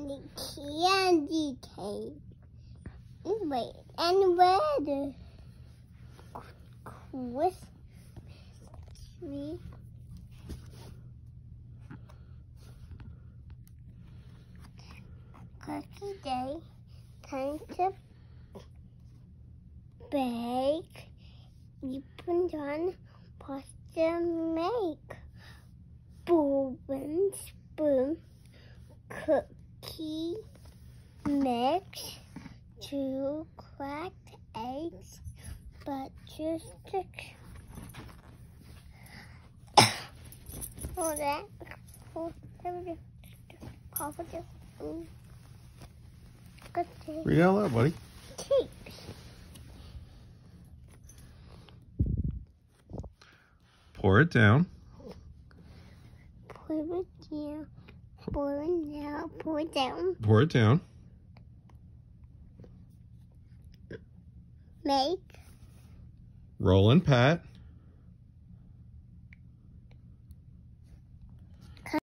the candy cane. Wait, and where the Christmas tree? Cookie day, time to bake. You put on pasta, make bowl, spoon, cookie mix, 2 cracked eggs, butter stick. All that. Read out loud, buddy. Cakes. Pour it down. Pour it down. Pour it down. Pour it down. Pour it down. Make. Roll and pat.